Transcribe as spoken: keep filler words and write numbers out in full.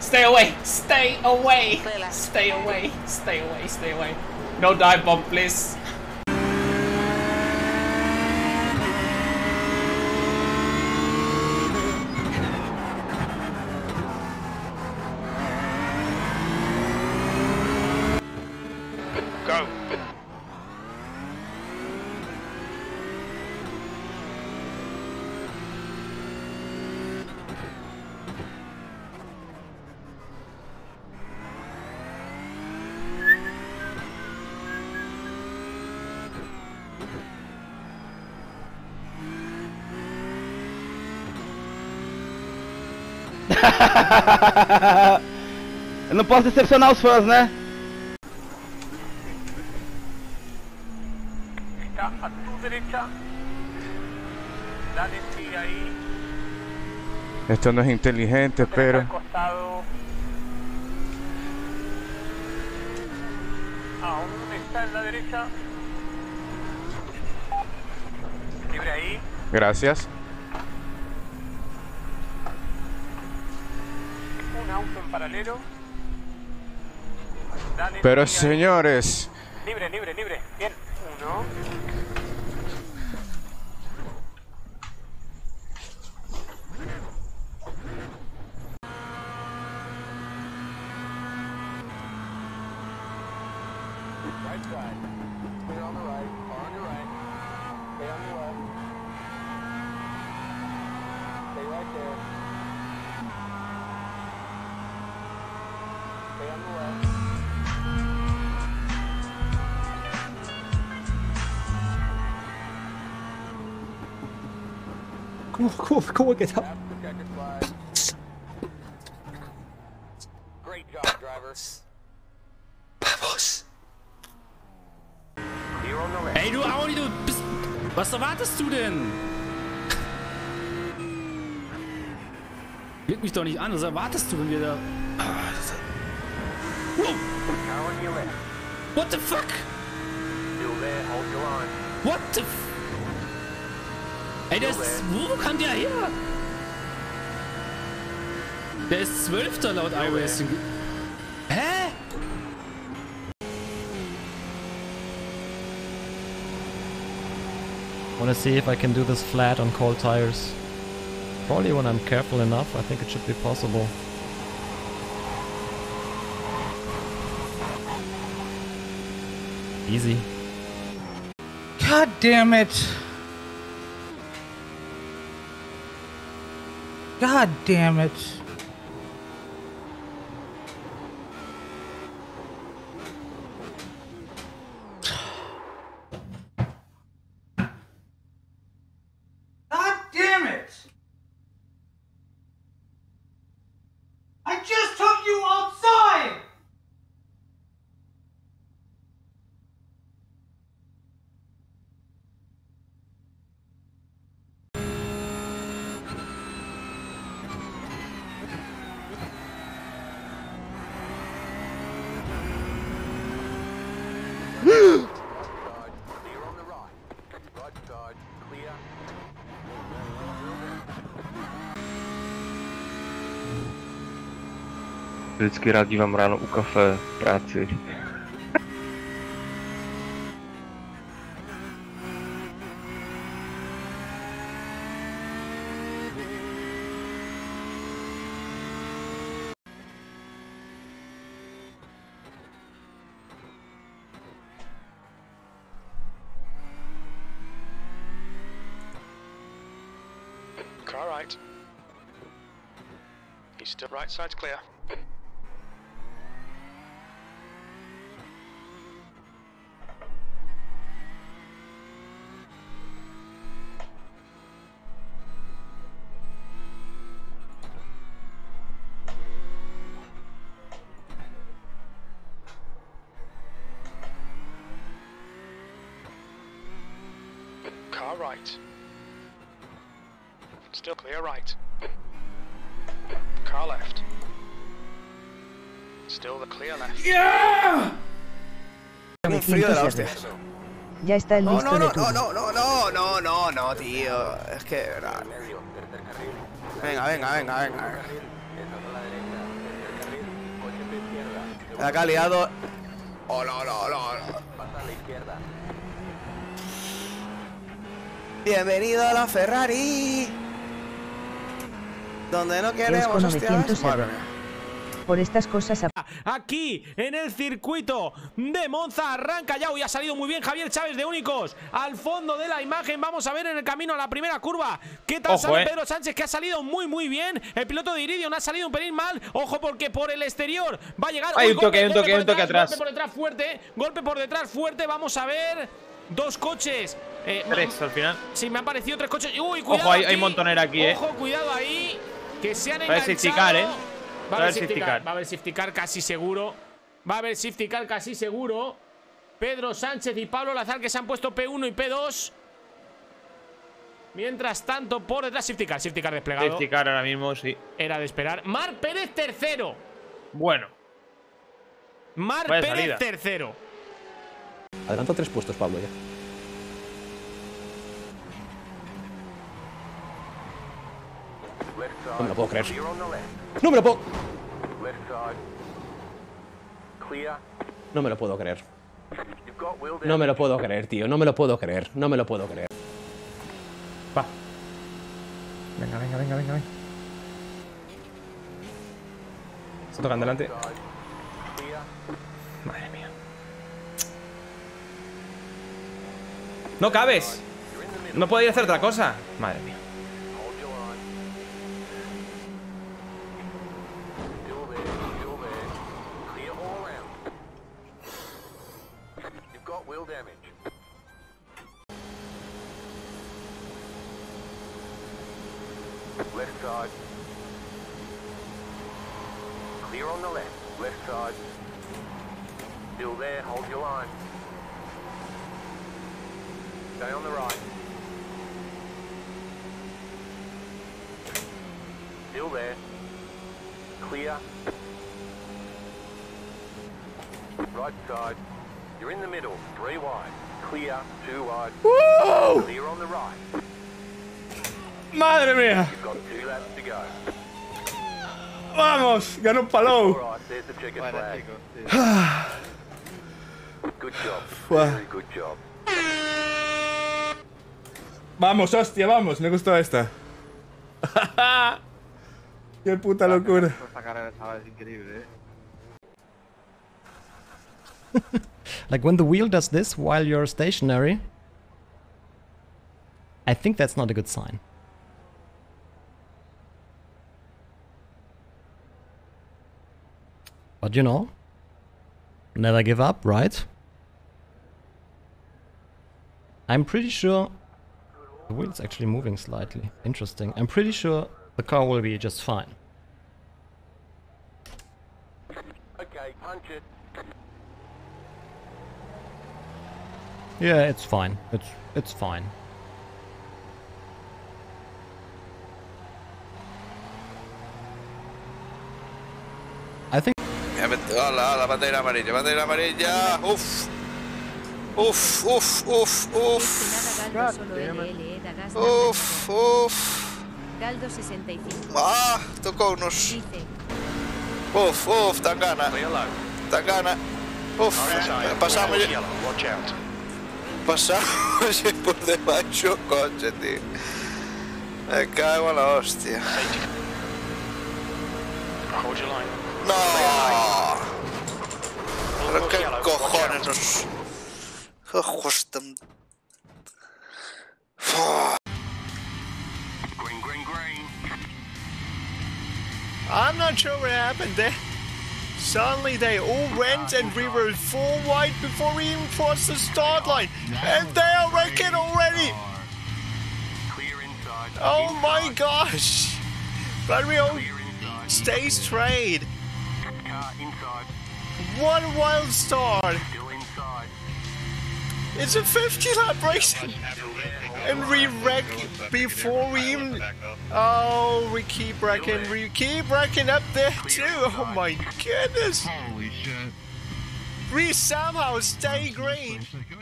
Stay away! Stay away! Stay away! Stay away! Stay away! No dive bomb, please! Go! Eu não posso decepcionar os fãs, né? Está a tu derecha. Dale, sigue ahí. Esto no es inteligente, pero... Al costado. Aún está en la derecha. Libre ahí. Gracias. Un auto en paralelo. Dale, Pero sigue ahí. señores... Libre, libre, libre. Bien. Uno. Right side. Clear on the right. On your right. Stay on the left. Stay right there. Stay on the left. ¿Cómo, cómo, cómo que está? Great job, drivers. Vamos. Clear on the left. Ey, du Audi, du bist... Was erwartest du denn? Leg mich doch nicht an, was erwartest du, wenn wir da... Ah, das... Wow. Now on your left. What the fuck? Still there, hold your line. What the f... Ey, der ist... Wo kam der her? Der ist Zwölfter laut iRacing. Hä? I want to see if I can do this flat on cold tires. Probably when I'm careful enough, I think it should be possible. Easy. God damn it! God damn it! God damn it! I just took you outside! Clear on the right. Right side, clear. Vždycky rád dívám ráno u kafe v práci. Car right. He's still right side's clear. Car right. Still clear right. Car left. Still the clear left. Un frío de la hostia. Ya está No, listo no, de no, turno. no, no, no, no, no, no, tío. Es que... Venga, venga, venga, venga. La que ha liado. Hola, hola, hola, hola. Pasa a la izquierda. Bienvenido a la Ferrari. Donde no queremos hostias. Madre mía. Por estas cosas. Aquí en el circuito de Monza arranca ya. Hoy ha salido muy bien Javier Chávez de Únicos. Al fondo de la imagen vamos a ver en el camino a la primera curva qué tal Ojo, sale eh. Pedro Sánchez, que ha salido muy muy bien. El piloto de Iridium ha salido un pelín mal. Ojo, porque por el exterior va a llegar. Hay Uy, un toque, hay un toque, hay un por toque detrás, atrás. Golpe por detrás fuerte. Golpe por detrás fuerte. Vamos a ver. Dos coches. Eh, Tres al final. Sí, me han parecido tres coches. Uy, cuidado. Ojo, hay, aquí. hay montonera aquí, eh. Ojo, cuidado ahí. Que se han Va a haber enganchado. safety car, eh. Va a haber safety car. Va a haber safety car casi seguro. Va a haber safety car casi seguro. Pedro Sánchez y Pablo Lazar, que se han puesto P uno y P dos. Mientras tanto, por detrás safety car. Safety car desplegado. Safety car ahora mismo, sí. Era de esperar. Marc Pérez tercero. Bueno. Marc Vaya Pérez salida. tercero. Adelanta tres puestos, Pablo, ya. No me lo puedo creer. No me lo puedo. No me lo puedo creer. No me lo puedo creer, tío. No me lo puedo creer. No me lo puedo creer. Va. Venga, venga, venga, venga, venga. Se tocan delante. Madre mía. ¡No cabes! No puedo ir a hacer otra cosa. Madre mía. Left side. Clear on the left. Left side. Still there. Hold your line. Stay on the right. Still there. Clear. Right side. You're in the middle. Three wide. Clear. Two wide. ¡Uh! Clear on the right. ¡Madre mía! You've got two laps to go. ¡Vamos! ¡Ganó un palou! All right, there's the checkered flag. Good job. Very good job. Vamos, hostia, vamos. Me gustó esta. ¡Qué puta locura! Esta carrera, chaval, es increíble, eh. Like when the wheel does this while you're stationary, I think that's not a good sign. But you know, never give up, right? I'm pretty sure the wheel's actually moving slightly. Interesting. I'm pretty sure the car will be just fine. Okay, punch it. Yeah, it's fine. It's it's fine. I think. Hola, la bandera amarilla, bandera amarilla. Uf. Uf, uf, uf, uf. Uf, uf. Galdo sesenta y cinco. Ah, tocou-nos. Uf, uf, tan gana. Tan gana. Uf, pasamos. Pasamos por debaixo o coche, tío. Me cago en la hostia. No. Pero qué cojones nos... Ojos tan... Green, green, green. I'm not sure what happened there. Suddenly they all went and we were four wide before we even crossed the start line. And they are wrecking already! Clear inside. Oh my gosh! But we all stay straight. Car inside. What a wild start! Still inside. It's a fifty lap race! And we wreck before we even... Oh, we keep wrecking, we keep wrecking up there too! Oh my goodness! Holy shit. We somehow stay green!